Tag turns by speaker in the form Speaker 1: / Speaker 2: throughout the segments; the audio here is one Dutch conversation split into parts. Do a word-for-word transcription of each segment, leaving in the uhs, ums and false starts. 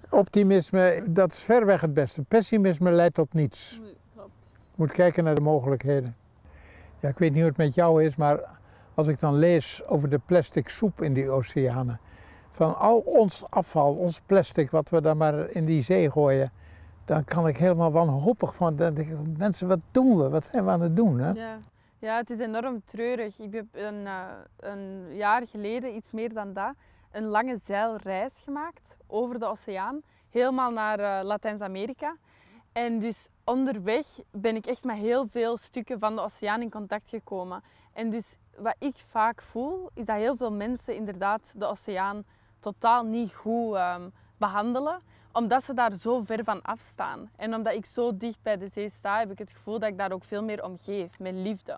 Speaker 1: Optimisme, dat is verreweg het beste. Pessimisme leidt tot niets.
Speaker 2: Nee, klopt.
Speaker 1: Je moet kijken naar de mogelijkheden. Ja, ik weet niet hoe het met jou is, maar als ik dan lees over de plastic soep in die oceanen. Van al ons afval, ons plastic, wat we dan maar in die zee gooien. Dan kan ik helemaal wanhopig van. Dan denk ik, mensen, wat doen we? Wat zijn we aan het doen? Hè?
Speaker 2: Ja. Ja, het is enorm treurig. Ik heb een, uh, een jaar geleden, iets meer dan dat, een lange zeilreis gemaakt over de oceaan. Helemaal naar uh, Latijns-Amerika. En dus onderweg ben ik echt met heel veel stukken van de oceaan in contact gekomen. En dus wat ik vaak voel, is dat heel veel mensen inderdaad de oceaan totaal niet goed um, behandelen. Omdat ze daar zo ver van afstaan. En omdat ik zo dicht bij de zee sta, heb ik het gevoel dat ik daar ook veel meer om geef, met liefde.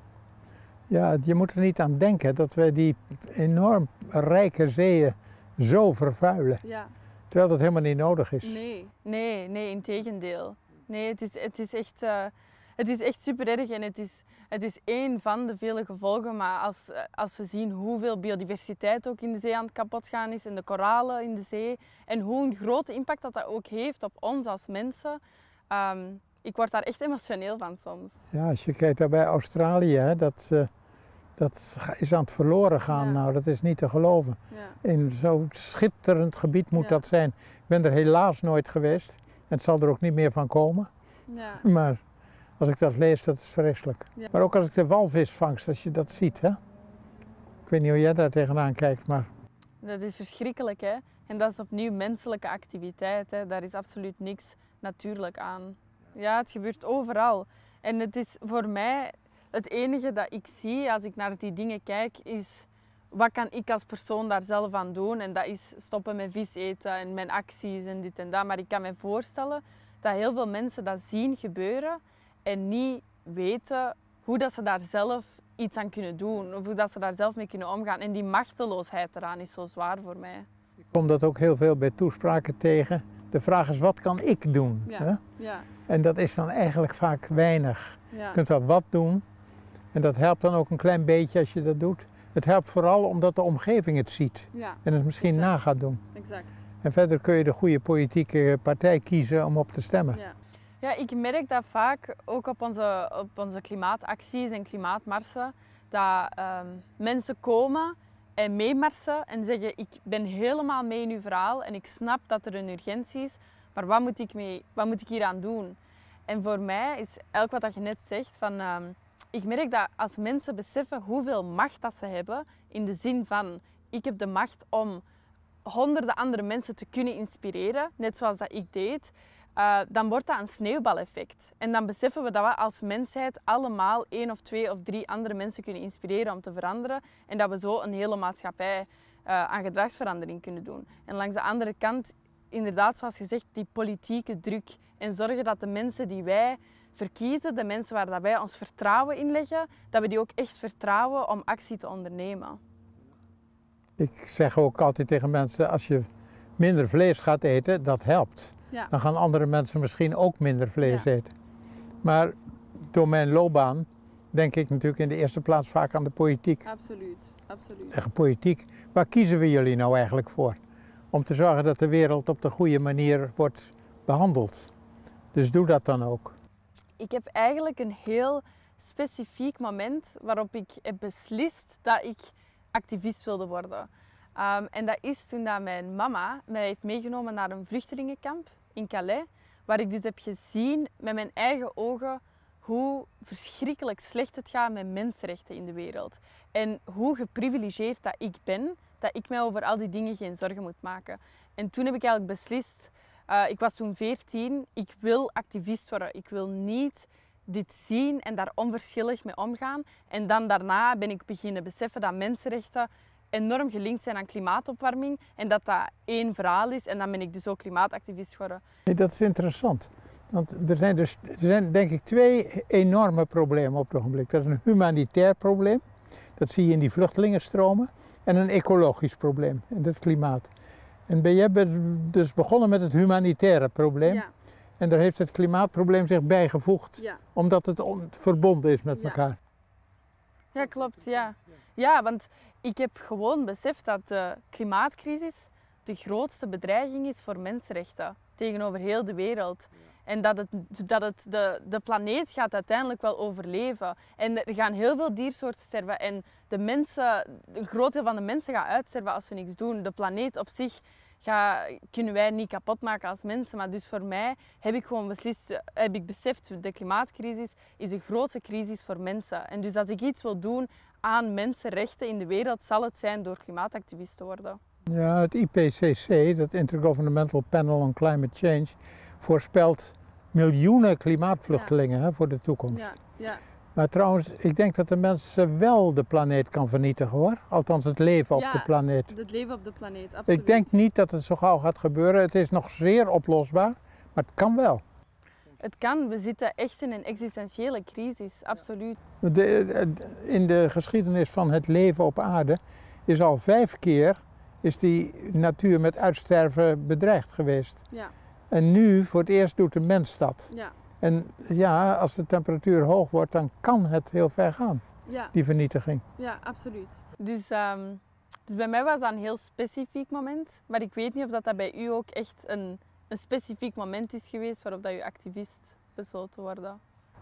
Speaker 1: Ja, je moet er niet aan denken dat wij die enorm rijke zeeën zo vervuilen.
Speaker 2: Ja.
Speaker 1: Terwijl dat helemaal niet nodig is.
Speaker 2: Nee, nee, nee, integendeel. Nee, het is, het is echt, uh, het is echt super erg en het is, het is één van de vele gevolgen. Maar als, als we zien hoeveel biodiversiteit ook in de zee aan het kapotgaan is en de koralen in de zee en hoe een grote impact dat dat ook heeft op ons als mensen, um, ik word daar echt emotioneel van soms.
Speaker 1: Ja, als je kijkt daar bij Australië, hè, dat, uh, dat is aan het verloren gaan. Ja. Nou, dat is niet te geloven. Ja. In zo'n schitterend gebied moet ja. dat zijn. Ik ben er helaas nooit geweest en het zal er ook niet meer van komen. Ja. Maar als ik dat lees, dat is vreselijk. Ja. Maar ook als ik de walvisvangst, als je dat ziet, hè. Ik weet niet hoe jij daar tegenaan kijkt, maar...
Speaker 2: Dat is verschrikkelijk, hè. En dat is opnieuw menselijke activiteit, hè. Daar is absoluut niks natuurlijk aan. Ja, het gebeurt overal. En het is voor mij het enige dat ik zie als ik naar die dingen kijk, is wat kan ik als persoon daar zelf aan doen? En dat is stoppen met vis eten en mijn acties en dit en dat. Maar ik kan me voorstellen dat heel veel mensen dat zien gebeuren en niet weten hoe dat ze daar zelf iets aan kunnen doen. Of hoe dat ze daar zelf mee kunnen omgaan. En die machteloosheid eraan is zo zwaar voor mij.
Speaker 1: Ik kom dat ook heel veel bij toespraken tegen. De vraag is, wat kan ik doen?
Speaker 2: Ja.
Speaker 1: Hè?
Speaker 2: Ja.
Speaker 1: En dat is dan eigenlijk vaak weinig.
Speaker 2: Ja.
Speaker 1: Je kunt wel wat doen. En dat helpt dan ook een klein beetje als je dat doet. Het helpt vooral omdat de omgeving het ziet.
Speaker 2: Ja.
Speaker 1: En het misschien
Speaker 2: Exact.
Speaker 1: na gaat doen.
Speaker 2: Exact.
Speaker 1: En verder kun je de goede politieke partij kiezen om op te stemmen.
Speaker 2: Ja. Ja, ik merk dat vaak ook op onze, op onze klimaatacties en klimaatmarsen. Dat um, mensen komen en meemarsen en zeggen, ik ben helemaal mee in uw verhaal en ik snap dat er een urgentie is, maar wat moet ik, mee, wat moet ik hier aan doen? En voor mij is elk wat je net zegt, van, um, ik merk dat als mensen beseffen hoeveel macht dat ze hebben, in de zin van, ik heb de macht om honderden andere mensen te kunnen inspireren, net zoals dat ik deed, uh, dan wordt dat een sneeuwbaleffect. En dan beseffen we dat we als mensheid allemaal één of twee of drie andere mensen kunnen inspireren om te veranderen en dat we zo een hele maatschappij uh, aan gedragsverandering kunnen doen. En langs de andere kant, inderdaad, zoals gezegd, die politieke druk en zorgen dat de mensen die wij verkiezen, de mensen waar dat wij ons vertrouwen in leggen, dat we die ook echt vertrouwen om actie te ondernemen.
Speaker 1: Ik zeg ook altijd tegen mensen, als je minder vlees gaat eten, dat helpt.
Speaker 2: Ja.
Speaker 1: Dan gaan andere mensen misschien ook minder vlees
Speaker 2: Ja.
Speaker 1: eten. Maar door mijn loopbaan denk ik natuurlijk in de eerste plaats vaak aan de politiek.
Speaker 2: Absoluut, absoluut.
Speaker 1: Zeg, politiek, waar kiezen we jullie nou eigenlijk voor? Om te zorgen dat de wereld op de goede manier wordt behandeld. Dus doe dat dan ook.
Speaker 2: Ik heb eigenlijk een heel specifiek moment waarop ik heb beslist dat ik activist wilde worden. Um, en dat is toen dat mijn mama mij heeft meegenomen naar een vluchtelingenkamp in Calais, waar ik dus heb gezien met mijn eigen ogen hoe verschrikkelijk slecht het gaat met mensenrechten in de wereld. En hoe geprivilegeerd dat ik ben, dat ik mij over al die dingen geen zorgen moet maken. En toen heb ik eigenlijk beslist, uh, ik was toen veertien, ik wil activist worden. Ik wil niet dit zien en daar onverschillig mee omgaan. En dan daarna ben ik beginnen beseffen dat mensenrechten enorm gelinkt zijn aan klimaatopwarming en dat dat één verhaal is. En dan ben ik dus ook klimaatactivist geworden.
Speaker 1: Nee, dat is interessant. Want er zijn dus, er zijn denk ik twee enorme problemen op het ogenblik. Dat is een humanitair probleem, dat zie je in die vluchtelingenstromen, en een ecologisch probleem, in het klimaat. En ben jij dus begonnen met het humanitaire probleem.
Speaker 2: Ja.
Speaker 1: En daar heeft het klimaatprobleem zich bijgevoegd,
Speaker 2: Ja.
Speaker 1: omdat het on- verbonden is met
Speaker 2: Ja.
Speaker 1: elkaar.
Speaker 2: Ja, klopt. Ja. Ja, want ik heb gewoon beseft dat de klimaatcrisis de grootste bedreiging is voor mensenrechten tegenover heel de wereld. Ja. En dat, het, dat het de, de planeet gaat uiteindelijk wel overleven. En er gaan heel veel diersoorten sterven. En de mensen, een groot deel van de mensen gaat uitsterven als we niks doen. De planeet op zich ga, kunnen wij niet kapot maken als mensen. Maar dus voor mij heb ik gewoon beslist, heb ik beseft, de klimaatcrisis is een grote crisis voor mensen. En dus als ik iets wil doen aan mensenrechten in de wereld, zal het zijn door klimaatactivist te worden.
Speaker 1: Ja, het I P C C, dat Intergovernmental Panel on Climate Change, voorspelt miljoenen klimaatvluchtelingen, ja, hè, voor de toekomst. Ja, ja. Maar trouwens, ik denk dat de mensen wel de planeet kan vernietigen, hoor. Althans, het leven
Speaker 2: ja,
Speaker 1: op de planeet.
Speaker 2: het leven op de planeet, absoluut.
Speaker 1: Ik denk niet dat het zo gauw gaat gebeuren. Het is nog zeer oplosbaar, maar het kan wel.
Speaker 2: Het kan. We zitten echt in een existentiële crisis, absoluut.
Speaker 1: De, de, in de geschiedenis van het leven op aarde is al vijf keer is die natuur met uitsterven bedreigd geweest. Ja. En nu, voor het eerst, doet de mens dat. Ja. En ja, als de temperatuur hoog wordt, dan kan het heel ver gaan, ja. die vernietiging.
Speaker 2: Ja, absoluut. Dus, um, dus bij mij was dat een heel specifiek moment. Maar ik weet niet of dat, dat bij u ook echt een, een specifiek moment is geweest waarop dat u activist besloot te worden.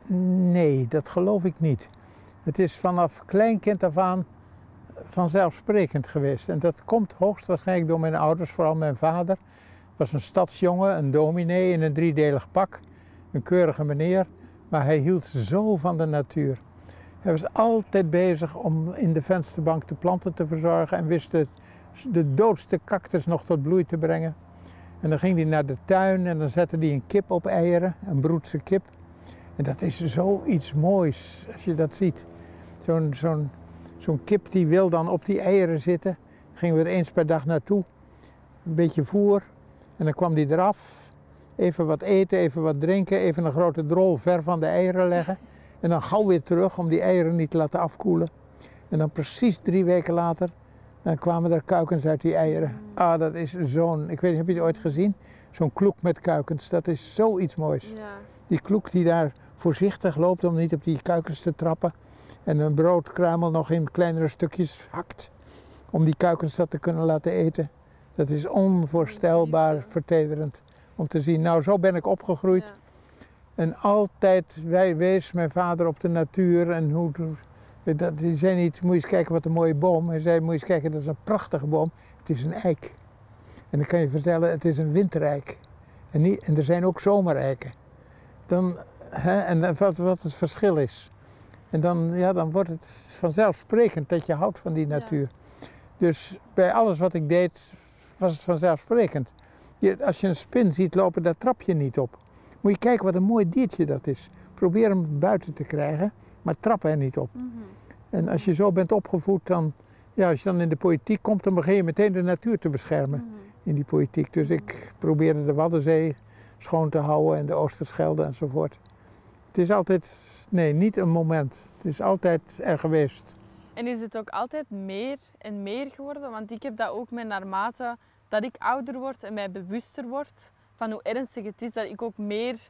Speaker 1: Nee, dat geloof ik niet. Het is vanaf klein kind af aan vanzelfsprekend geweest. En dat komt hoogstwaarschijnlijk door mijn ouders, vooral mijn vader. Was een stadsjongen, een dominee in een driedelig pak. Een keurige meneer, maar hij hield zo van de natuur. Hij was altijd bezig om in de vensterbank de planten te verzorgen en wist de, de doodste cactus nog tot bloei te brengen. En dan ging hij naar de tuin en dan zette hij een kip op eieren, een broedse kip. En dat is zoiets moois als je dat ziet. Zo'n zo'n zo'n kip die wil dan op die eieren zitten. Daar gingen we er eens per dag naartoe. Een beetje voer en dan kwam die eraf. Even wat eten, even wat drinken, even een grote drol ver van de eieren leggen. En dan gauw weer terug om die eieren niet te laten afkoelen. En dan precies drie weken later, dan kwamen er kuikens uit die eieren. Ah, dat is zo'n, ik weet niet, heb je het ooit gezien? Zo'n kloek met kuikens, dat is zoiets moois. Ja. Die kloek die daar voorzichtig loopt om niet op die kuikens te trappen. En een broodkruimel nog in kleinere stukjes hakt. Om die kuikens dat te kunnen laten eten. Dat is onvoorstelbaar vertederend om te zien. Nou, zo ben ik opgegroeid. Ja. En altijd wij wees mijn vader op de natuur. En hoe, dat, die zei niet, moet je eens kijken wat een mooie boom. Hij zei, moet je eens kijken, dat is een prachtige boom. Het is een eik. En dan kan je vertellen, het is een wintereik. En, niet, en er zijn ook zomereiken. Dan, hè, en wat, wat het verschil is. En dan, ja, dan wordt het vanzelfsprekend dat je houdt van die natuur. Ja. Dus bij alles wat ik deed, was het vanzelfsprekend. Je, als je een spin ziet lopen, daar trap je niet op. Moet je kijken wat een mooi diertje dat is. Probeer hem buiten te krijgen, maar trap er niet op. Mm-hmm. En als je zo bent opgevoed, dan, ja, als je dan in de politiek komt, dan begin je meteen de natuur te beschermen. Mm-hmm. In die politiek. Dus ik probeerde de Waddenzee schoon te houden en de Oosterschelde enzovoort. Het is altijd, nee, niet een moment. Het is altijd er geweest.
Speaker 2: En is het ook altijd meer en meer geworden? Want ik heb dat ook met naarmate dat ik ouder word en mij bewuster word van hoe ernstig het is, dat ik ook meer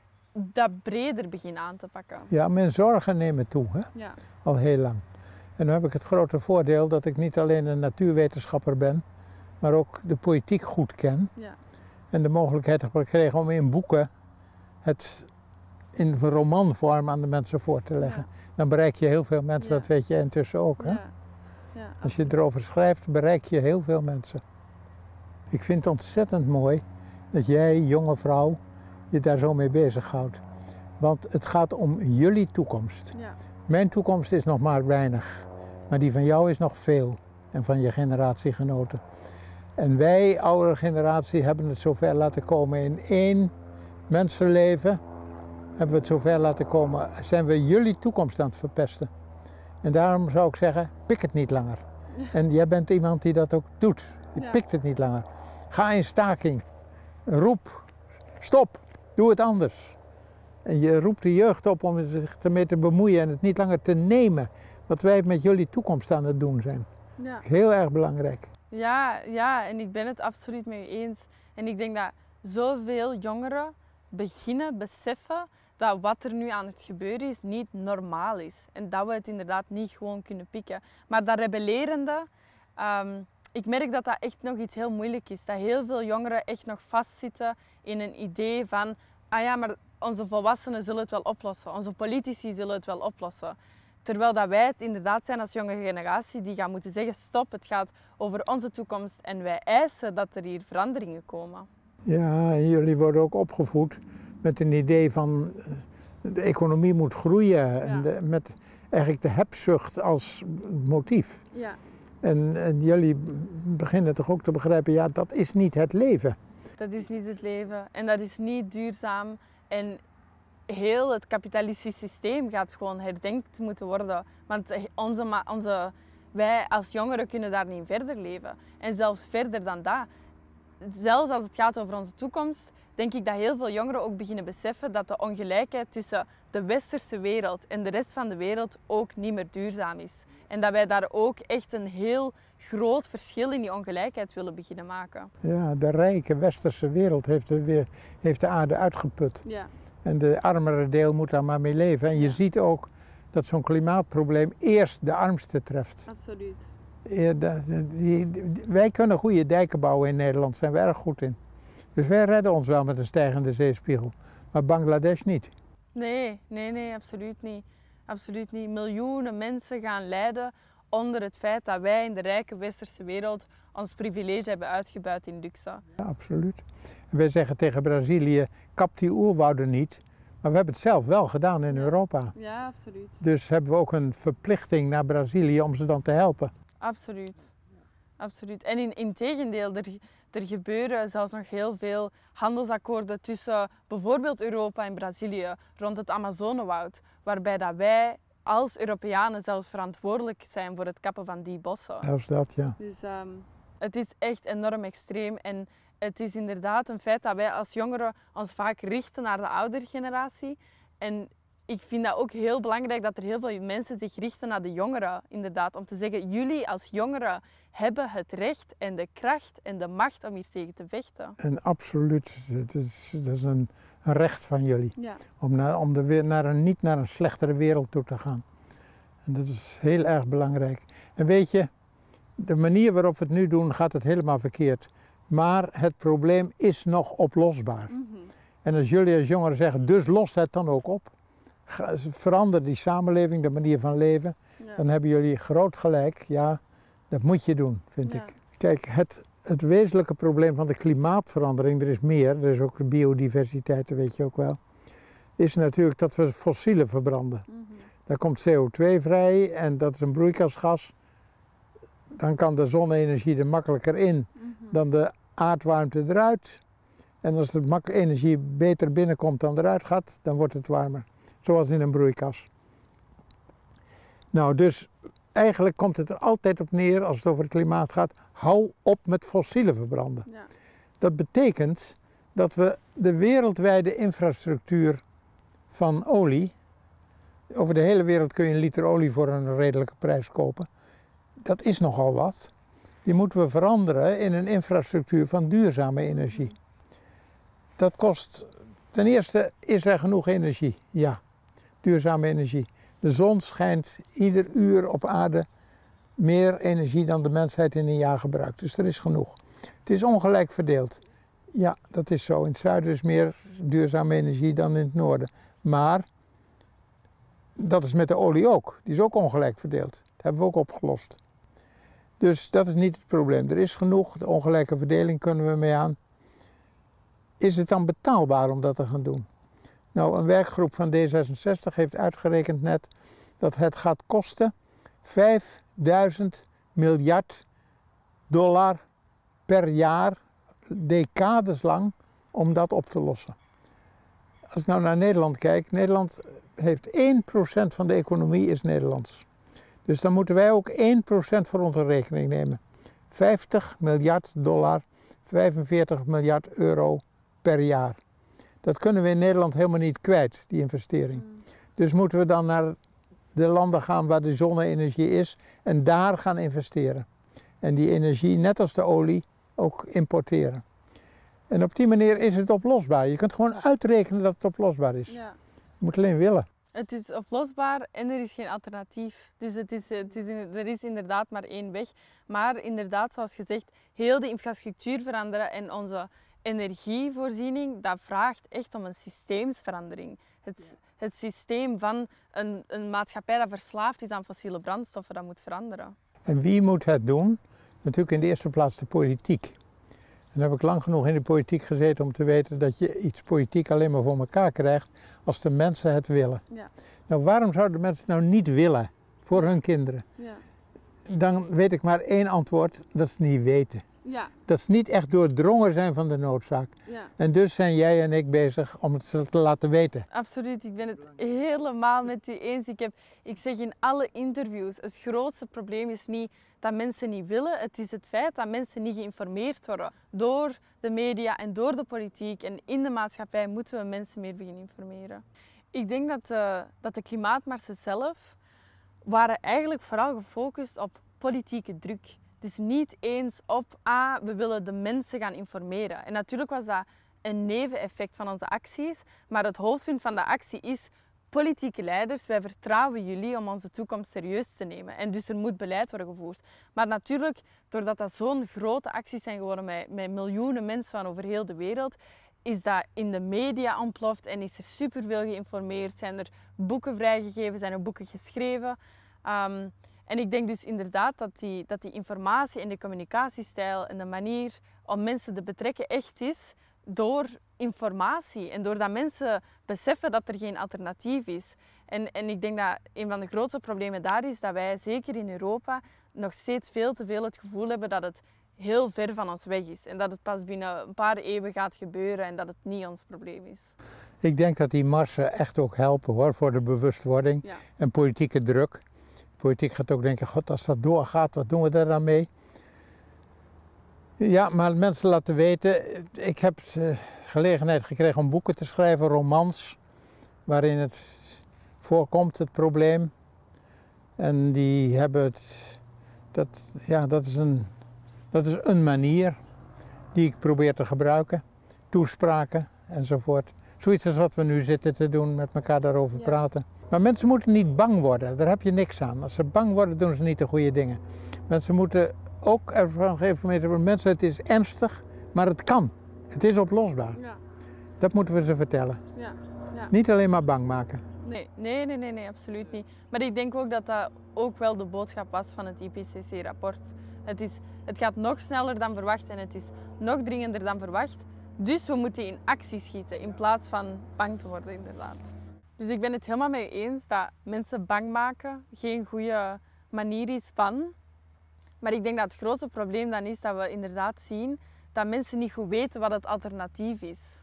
Speaker 2: dat breder begin aan te pakken.
Speaker 1: Ja, mijn zorgen nemen toe, hè? Ja. Al heel lang. En nu heb ik het grote voordeel dat ik niet alleen een natuurwetenschapper ben, maar ook de politiek goed ken. Ja. En de mogelijkheid heb gekregen om in boeken het in romanvorm aan de mensen voor te leggen. Ja. Dan bereik je heel veel mensen, ja. Dat weet je intussen ook. Hè? Ja. Ja, als je erover schrijft, bereik je heel veel mensen. Ik vind het ontzettend mooi dat jij, jonge vrouw, je daar zo mee bezighoudt. Want het gaat om jullie toekomst. Ja. Mijn toekomst is nog maar weinig, maar die van jou is nog veel. En van je generatiegenoten. En wij, oudere generatie, hebben het zover laten komen in één mensenleven. Hebben we het zover laten komen, zijn we jullie toekomst aan het verpesten. En daarom zou ik zeggen, pik het niet langer. En jij bent iemand die dat ook doet. Je ja. pikt het niet langer. Ga in staking. Roep. Stop. Doe het anders. En je roept de jeugd op om zich ermee te bemoeien en het niet langer te nemen. Wat wij met jullie toekomst aan het doen zijn. Ja. Heel erg belangrijk.
Speaker 2: Ja, ja, en ik ben het absoluut mee eens. En ik denk dat zoveel jongeren beginnen beseffen dat wat er nu aan het gebeuren is niet normaal is. En dat we het inderdaad niet gewoon kunnen pikken. Maar dat rebellerende, um, ik merk dat dat echt nog iets heel moeilijk is. Dat heel veel jongeren echt nog vastzitten in een idee van, ah ja, maar onze volwassenen zullen het wel oplossen. Onze politici zullen het wel oplossen. Terwijl dat wij het inderdaad zijn als jonge generatie die gaan moeten zeggen, stop, het gaat over onze toekomst en wij eisen dat er hier veranderingen komen.
Speaker 1: Ja, jullie worden ook opgevoed met een idee van de economie moet groeien. Ja. En de, met eigenlijk de hebzucht als motief.
Speaker 2: Ja.
Speaker 1: En, en jullie beginnen toch ook te begrijpen, ja, dat is niet het leven.
Speaker 2: Dat is niet het leven en dat is niet duurzaam. En heel het kapitalistische systeem gaat gewoon herdenkt moeten worden. Want onze, onze, wij als jongeren kunnen daar niet verder leven. En zelfs verder dan dat. Zelfs als het gaat over onze toekomst, denk ik dat heel veel jongeren ook beginnen beseffen dat de ongelijkheid tussen de westerse wereld en de rest van de wereld ook niet meer duurzaam is. En dat wij daar ook echt een heel groot verschil in die ongelijkheid willen beginnen maken.
Speaker 1: Ja, de rijke westerse wereld heeft de, weer, heeft de aarde uitgeput. Ja. En de armere deel moet daar maar mee leven. En je ja. ziet ook dat zo'n klimaatprobleem eerst de armste treft.
Speaker 2: Absoluut.
Speaker 1: Ja, de, de, die, die, wij kunnen goede dijken bouwen in Nederland, daar zijn we erg goed in. Dus wij redden ons wel met een stijgende zeespiegel, maar Bangladesh niet.
Speaker 2: Nee, nee, nee, absoluut niet. Absoluut niet. Miljoenen mensen gaan lijden onder het feit dat wij in de rijke westerse wereld ons privilege hebben uitgebuit in luxe.
Speaker 1: Ja, absoluut. En wij zeggen tegen Brazilië, kap die oerwouden niet. Maar we hebben het zelf wel gedaan in
Speaker 2: ja.
Speaker 1: Europa.
Speaker 2: Ja, absoluut.
Speaker 1: Dus hebben we ook een verplichting naar Brazilië om ze dan te helpen.
Speaker 2: Absoluut. Absoluut. En in, in tegendeel, er, er gebeuren zelfs nog heel veel handelsakkoorden tussen bijvoorbeeld Europa en Brazilië rond het Amazonewoud, waarbij dat wij als Europeanen zelfs verantwoordelijk zijn voor het kappen van die bossen.
Speaker 1: Zelfs dat, ja.
Speaker 2: Dus um, het is echt enorm extreem en het is inderdaad een feit dat wij als jongeren ons vaak richten naar de oudere generatie. En ik vind dat ook heel belangrijk dat er heel veel mensen zich richten naar de jongeren, inderdaad. Om te zeggen, jullie als jongeren hebben het recht en de kracht en de macht om hier tegen te vechten.
Speaker 1: En absoluut, dat is, dat is een, een recht van jullie.
Speaker 2: Ja.
Speaker 1: Om, naar, om de, naar een, niet naar een slechtere wereld toe te gaan. En dat is heel erg belangrijk. En weet je, de manier waarop we het nu doen gaat het helemaal verkeerd. Maar het probleem is nog oplosbaar. Mm-hmm. En als jullie als jongeren zeggen, dus los het dan ook op. Verander die samenleving, de manier van leven. Ja. Dan hebben jullie groot gelijk. Ja, dat moet je doen, vind ja. ik. Kijk, het, het wezenlijke probleem van de klimaatverandering, er is meer, er is ook de biodiversiteit, dat weet je ook wel, is natuurlijk dat we fossielen verbranden. Mm-hmm. Daar komt C O twee vrij en dat is een broeikasgas. Dan kan de zonne-energie er makkelijker in mm-hmm. dan de aardwarmte eruit. En als de energie beter binnenkomt dan eruit gaat, dan wordt het warmer. Zoals in een broeikas. Nou, dus eigenlijk komt het er altijd op neer, als het over het klimaat gaat, hou op met fossielen verbranden. Ja. Dat betekent dat we de wereldwijde infrastructuur van olie, over de hele wereld kun je een liter olie voor een redelijke prijs kopen, dat is nogal wat. Die moeten we veranderen in een infrastructuur van duurzame energie. Dat kost, ten eerste is er genoeg energie, ja, duurzame energie. De zon schijnt ieder uur op aarde meer energie dan de mensheid in een jaar gebruikt. Dus er is genoeg. Het is ongelijk verdeeld. Ja, dat is zo. In het zuiden is meer duurzame energie dan in het noorden. Maar dat is met de olie ook. Die is ook ongelijk verdeeld. Dat hebben we ook opgelost. Dus dat is niet het probleem. Er is genoeg. De ongelijke verdeling kunnen we mee aan. Is het dan betaalbaar om dat te gaan doen? Nou, een werkgroep van D zesenzestig heeft uitgerekend net dat het gaat kosten vijfduizend miljard dollar per jaar, decades lang, om dat op te lossen. Als ik nou naar Nederland kijk, Nederland heeft één procent van de economie is Nederlands. Dus dan moeten wij ook één procent voor onze rekening nemen. vijftig miljard dollar, vijfenveertig miljard euro per jaar. Dat kunnen we in Nederland helemaal niet kwijt, die investering. Mm. Dus moeten we dan naar de landen gaan waar de zonne-energie is en daar gaan investeren. En die energie, net als de olie, ook importeren. En op die manier is het oplosbaar. Je kunt gewoon uitrekenen dat het oplosbaar is. Ja. Je moet alleen willen.
Speaker 2: Het is oplosbaar en er is geen alternatief. Dus het is, het is, er is inderdaad maar één weg. Maar inderdaad, zoals gezegd, heel de infrastructuur veranderen en onze energievoorziening, dat vraagt echt om een systeemsverandering. Het, het systeem van een, een maatschappij dat verslaafd is aan fossiele brandstoffen, dat moet veranderen.
Speaker 1: En wie moet het doen? Natuurlijk in de eerste plaats de politiek. En dan heb ik lang genoeg in de politiek gezeten om te weten dat je iets politiek alleen maar voor elkaar krijgt als de mensen het willen.
Speaker 2: Ja.
Speaker 1: Nou, waarom zouden de mensen nou niet willen voor hun kinderen?
Speaker 2: Ja.
Speaker 1: Dan weet ik maar één antwoord, dat ze niet weten.
Speaker 2: Ja.
Speaker 1: Dat ze niet echt doordrongen zijn van de noodzaak.
Speaker 2: Ja.
Speaker 1: En dus zijn jij en ik bezig om het ze te laten weten.
Speaker 2: Absoluut, ik ben het helemaal met u eens. Ik, heb, ik zeg in alle interviews, het grootste probleem is niet dat mensen niet willen. Het is het feit dat mensen niet geïnformeerd worden. Door de media en door de politiek en in de maatschappij moeten we mensen meer beginnen informeren. Ik denk dat de, dat de klimaatmarsen zelf waren eigenlijk vooral gefocust op politieke druk. Dus niet eens op, ah, we willen de mensen gaan informeren. En natuurlijk was dat een neveneffect van onze acties, maar het hoofdpunt van de actie is, politieke leiders, wij vertrouwen jullie om onze toekomst serieus te nemen. En dus er moet beleid worden gevoerd. Maar natuurlijk, doordat dat zo'n grote acties zijn geworden met, met miljoenen mensen van over heel de wereld, is dat in de media ontploft en is er superveel geïnformeerd, zijn er boeken vrijgegeven, zijn er boeken geschreven. Um, En ik denk dus inderdaad dat die, dat die informatie en de communicatiestijl en de manier om mensen te betrekken echt is door informatie. En doordat mensen beseffen dat er geen alternatief is. En, en ik denk dat een van de grootste problemen daar is dat wij, zeker in Europa, nog steeds veel te veel het gevoel hebben dat het heel ver van ons weg is. En dat het pas binnen een paar eeuwen gaat gebeuren en dat het niet ons probleem is.
Speaker 1: Ik denk dat die marsen echt ook helpen hoor, voor de bewustwording
Speaker 2: Ja.
Speaker 1: en politieke druk. De politiek gaat ook denken, god, als dat doorgaat, wat doen we daar dan mee? Ja, maar mensen laten weten, ik heb uh, gelegenheid gekregen om boeken te schrijven, romans, waarin het voorkomt, het probleem. En die hebben het, dat, ja, dat is een, dat is een manier die ik probeer te gebruiken. Toespraken enzovoort. Zoiets als wat we nu zitten te doen, met elkaar daarover
Speaker 2: Ja.
Speaker 1: praten. Maar mensen moeten niet bang worden, daar heb je niks aan. Als ze bang worden, doen ze niet de goede dingen. Mensen moeten ook ervan geïnformeerd worden. Mensen, het is ernstig, maar het kan. Het is oplosbaar.
Speaker 2: Ja.
Speaker 1: Dat moeten we ze vertellen.
Speaker 2: Ja. Ja.
Speaker 1: Niet alleen maar bang maken.
Speaker 2: Nee, nee, nee, nee, nee, absoluut niet. Maar ik denk ook dat dat ook wel de boodschap was van het I P C C-rapport. Het, is, het gaat nog sneller dan verwacht en het is nog dringender dan verwacht. Dus we moeten in actie schieten in plaats van bang te worden, inderdaad. Dus ik ben het helemaal mee eens dat mensen bang maken geen goede manier is van. Maar ik denk dat het grootste probleem dan is dat we inderdaad zien dat mensen niet goed weten wat het alternatief is.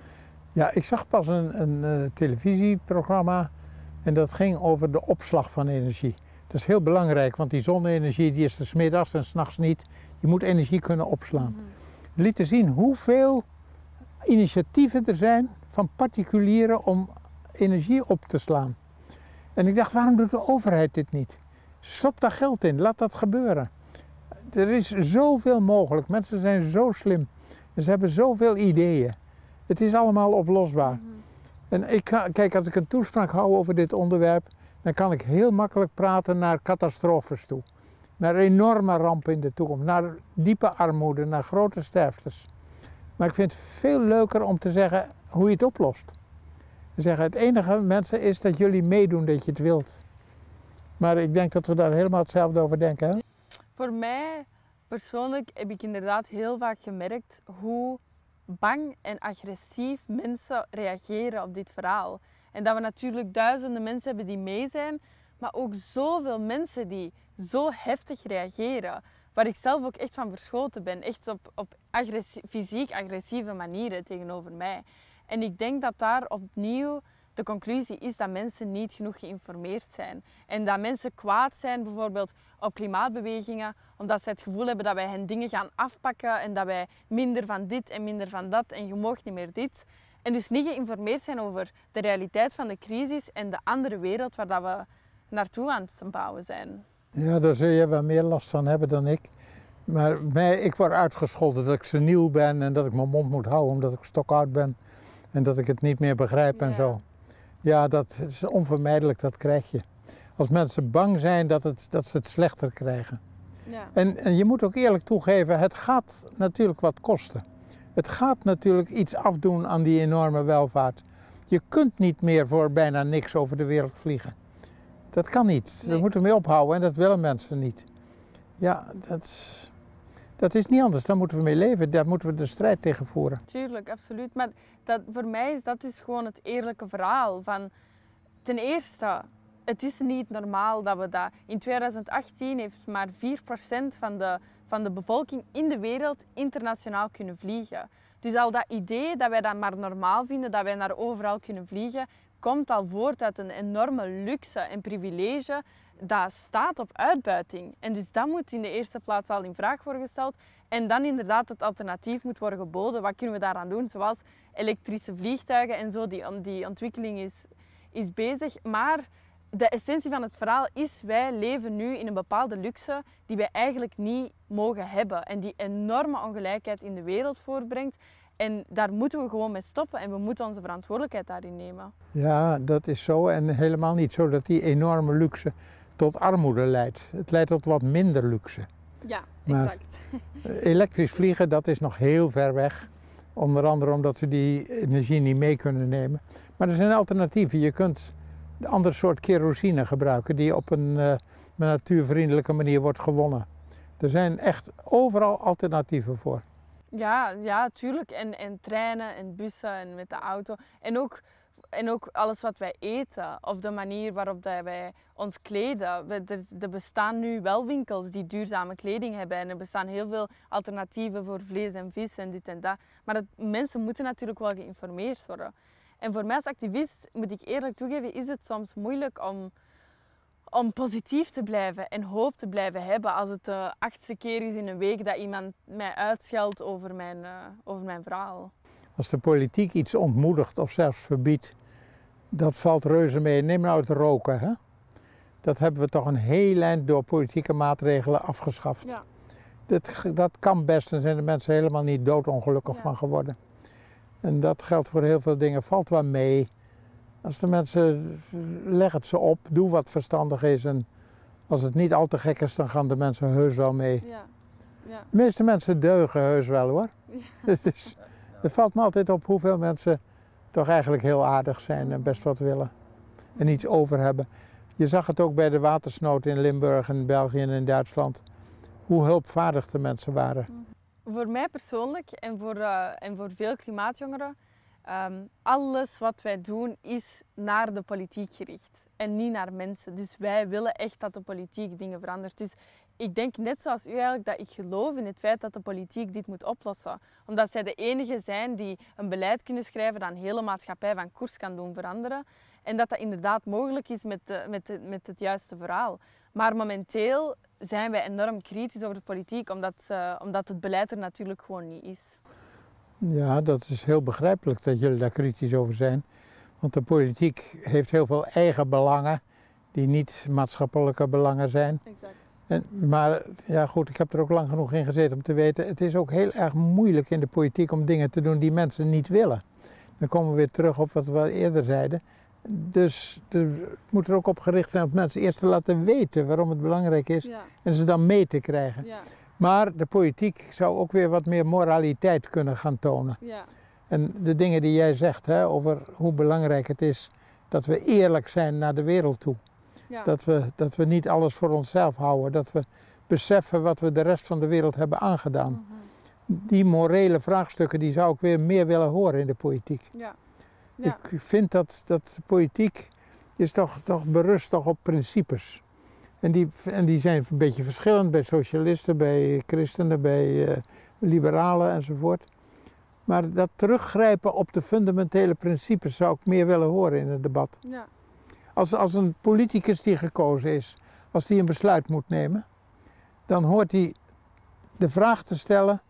Speaker 1: Ja, ik zag pas een, een uh, televisieprogramma en dat ging over de opslag van energie. Dat is heel belangrijk, want die zonne-energie die is er 's middags en 's nachts niet. Je moet energie kunnen opslaan.
Speaker 2: Mm-hmm.
Speaker 1: We lieten zien hoeveel initiatieven er zijn van particulieren om energie op te slaan. En ik dacht, waarom doet de overheid dit niet? Stop daar geld in, laat dat gebeuren. Er is zoveel mogelijk, mensen zijn zo slim en ze hebben zoveel ideeën. Het is allemaal oplosbaar.
Speaker 2: Mm-hmm.
Speaker 1: En ik, kijk, als ik een toespraak hou over dit onderwerp, dan kan ik heel makkelijk praten naar catastrofes toe. Naar enorme rampen in de toekomst, naar diepe armoede, naar grote sterftes. Maar ik vind het veel leuker om te zeggen hoe je het oplost. En zeggen, het enige mensen is dat jullie meedoen dat je het wilt. Maar ik denk dat we daar helemaal hetzelfde over denken. Hè?
Speaker 2: Voor mij persoonlijk heb ik inderdaad heel vaak gemerkt hoe bang en agressief mensen reageren op dit verhaal. En dat we natuurlijk duizenden mensen hebben die mee zijn, maar ook zoveel mensen die zo heftig reageren. Waar ik zelf ook echt van verschoten ben. Echt op, op agressie, fysiek agressieve manieren tegenover mij. En ik denk dat daar opnieuw de conclusie is dat mensen niet genoeg geïnformeerd zijn. En dat mensen kwaad zijn bijvoorbeeld op klimaatbewegingen, omdat ze het gevoel hebben dat wij hen dingen gaan afpakken en dat wij minder van dit en minder van dat en je mag niet meer dit. En dus niet geïnformeerd zijn over de realiteit van de crisis en de andere wereld waar dat we naartoe aan het bouwen zijn.
Speaker 1: Ja, daar zul je wel meer last van hebben dan ik. Maar mij, ik word uitgescholden dat ik seniel ben en dat ik mijn mond moet houden omdat ik stokoud ben en dat ik het niet meer begrijp en
Speaker 2: Ja.
Speaker 1: zo. Ja, dat is onvermijdelijk, dat krijg je. Als mensen bang zijn dat, het, dat ze het slechter krijgen.
Speaker 2: Ja.
Speaker 1: En, en je moet ook eerlijk toegeven, het gaat natuurlijk wat kosten. Het gaat natuurlijk iets afdoen aan die enorme welvaart. Je kunt niet meer voor bijna niks over de wereld vliegen. Dat kan niet. Nee. Daar moeten we mee ophouden en dat willen mensen niet. Ja, dat is, dat is niet anders. Daar moeten we mee leven. Daar moeten we de strijd tegen voeren.
Speaker 2: Tuurlijk, absoluut. Maar dat, voor mij is dat dus gewoon het eerlijke verhaal. Van, ten eerste, het is niet normaal dat we dat... In twintig achttien heeft maar vier procent van de, van de bevolking in de wereld internationaal kunnen vliegen. Dus al dat idee dat wij dat maar normaal vinden, dat wij naar overal kunnen vliegen, komt al voort uit een enorme luxe en privilege dat staat op uitbuiting. En dus dat moet in de eerste plaats al in vraag worden gesteld. En dan inderdaad het alternatief moet worden geboden. Wat kunnen we daaraan doen? Zoals elektrische vliegtuigen en zo. Die, die ontwikkeling is, is bezig. Maar de essentie van het verhaal is, wij leven nu in een bepaalde luxe die wij eigenlijk niet mogen hebben. En die enorme ongelijkheid in de wereld voortbrengt. En daar moeten we gewoon mee stoppen en we moeten onze verantwoordelijkheid daarin nemen.
Speaker 1: Ja, dat is zo. En helemaal niet zo dat die enorme luxe tot armoede leidt. Het leidt tot wat minder luxe.
Speaker 2: Ja,
Speaker 1: maar
Speaker 2: exact.
Speaker 1: Elektrisch vliegen, dat is nog heel ver weg. Onder andere omdat we die energie niet mee kunnen nemen. Maar er zijn alternatieven. Je kunt een ander soort kerosine gebruiken die op een uh, natuurvriendelijke manier wordt gewonnen. Er zijn echt overal alternatieven voor.
Speaker 2: Ja, ja, tuurlijk. En, en treinen en bussen en met de auto. En ook, en ook alles wat wij eten. Of de manier waarop dat wij ons kleden. We, er, er bestaan nu wel winkels die duurzame kleding hebben. En er bestaan heel veel alternatieven voor vlees en vis en dit en dat. Maar het, mensen moeten natuurlijk wel geïnformeerd worden. En voor mij als activist, moet ik eerlijk toegeven, is het soms moeilijk om... om positief te blijven en hoop te blijven hebben als het de achtste keer is in een week dat iemand mij uitscheldt over mijn, uh, over mijn verhaal.
Speaker 1: Als de politiek iets ontmoedigt of zelfs verbiedt, dat valt reuze mee. Neem nou het roken. Hè? Dat hebben we toch een heel eind door politieke maatregelen afgeschaft.
Speaker 2: Ja.
Speaker 1: Dat, dat kan best en zijn de mensen helemaal niet doodongelukkig ja. van geworden. En dat geldt voor heel veel dingen, valt wel mee. Als de mensen, leg het ze op, doe wat verstandig is en als het niet al te gek is, dan gaan de mensen heus wel mee.
Speaker 2: Ja. Ja.
Speaker 1: De meeste mensen deugen heus wel hoor. Ja. Het, is, het valt me altijd op hoeveel mensen toch eigenlijk heel aardig zijn en best wat willen. En iets over hebben. Je zag het ook bij de watersnood in Limburg en België en in Duitsland. Hoe hulpvaardig de mensen waren.
Speaker 2: Voor mij persoonlijk en voor, uh, en voor veel klimaatjongeren. Um, alles wat wij doen is naar de politiek gericht en niet naar mensen. Dus wij willen echt dat de politiek dingen verandert. Dus ik denk net zoals u eigenlijk dat ik geloof in het feit dat de politiek dit moet oplossen. Omdat zij de enigen zijn die een beleid kunnen schrijven dat een hele maatschappij van koers kan doen veranderen. En dat dat inderdaad mogelijk is met, de, met, de, met het juiste verhaal. Maar momenteel zijn wij enorm kritisch over de politiek, omdat, uh, omdat het beleid er natuurlijk gewoon niet is.
Speaker 1: Ja, dat is heel begrijpelijk dat jullie daar kritisch over zijn. Want de politiek heeft heel veel eigen belangen die niet maatschappelijke belangen zijn.
Speaker 2: Exact.
Speaker 1: En, maar ja goed, ik heb er ook lang genoeg in gezeten om te weten, het is ook heel erg moeilijk in de politiek om dingen te doen die mensen niet willen. Dan komen we weer terug op wat we eerder zeiden. Dus het moet er ook op gericht zijn om mensen eerst te laten weten waarom het belangrijk is ja. en ze dan mee te krijgen. Ja. Maar de politiek zou ook weer wat meer moraliteit kunnen gaan tonen.
Speaker 2: Ja.
Speaker 1: En de dingen die jij zegt hè, over hoe belangrijk het is dat we eerlijk zijn naar de wereld toe. Ja. Dat we, dat we niet alles voor onszelf houden. Dat we beseffen wat we de rest van de wereld hebben aangedaan. Mm-hmm. Die morele vraagstukken die zou ik weer meer willen horen in de politiek.
Speaker 2: Ja. Ja.
Speaker 1: Ik vind dat, dat de politiek is toch, toch berust toch op principes. En die, en die zijn een beetje verschillend bij socialisten, bij christenen, bij uh, liberalen enzovoort. Maar dat teruggrijpen op de fundamentele principes zou ik meer willen horen in het debat.
Speaker 2: Ja.
Speaker 1: Als, als een politicus die gekozen is, als die een besluit moet nemen, dan hoort hij de vraag te stellen,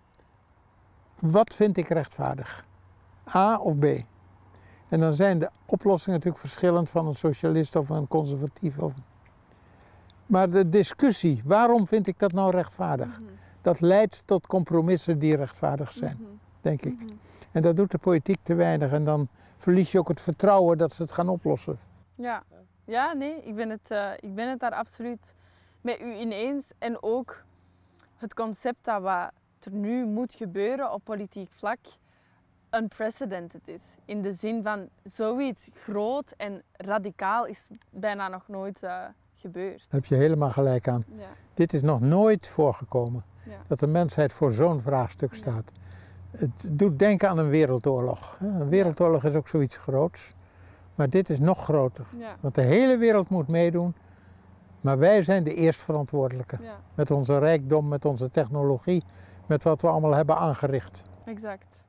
Speaker 1: wat vind ik rechtvaardig? A of B? En dan zijn de oplossingen natuurlijk verschillend van een socialist of een conservatief. Of... Maar de discussie, waarom vind ik dat nou rechtvaardig? Mm-hmm. Dat leidt tot compromissen die rechtvaardig zijn.
Speaker 2: Mm-hmm.
Speaker 1: denk ik.
Speaker 2: Mm-hmm.
Speaker 1: En dat doet de politiek te weinig en dan verlies je ook het vertrouwen dat ze het gaan oplossen.
Speaker 2: Ja, ja nee, ik ben, het, uh, ik ben het daar absoluut met u ineens. En ook het concept dat wat er nu moet gebeuren op politiek vlak unprecedented is. In de zin van zoiets groot en radicaal is bijna nog nooit uh, gebeurd.
Speaker 1: Daar heb je helemaal gelijk aan.
Speaker 2: Ja.
Speaker 1: Dit is nog nooit voorgekomen.
Speaker 2: Ja.
Speaker 1: Dat de mensheid voor zo'n vraagstuk staat. Ja. Het doet denken aan een wereldoorlog. Een wereldoorlog is ook zoiets groots. Maar dit is nog groter.
Speaker 2: Ja.
Speaker 1: Want de hele wereld moet meedoen. Maar wij zijn de eerstverantwoordelijken.
Speaker 2: Ja.
Speaker 1: Met onze rijkdom, met onze technologie, met wat we allemaal hebben aangericht.
Speaker 2: Exact.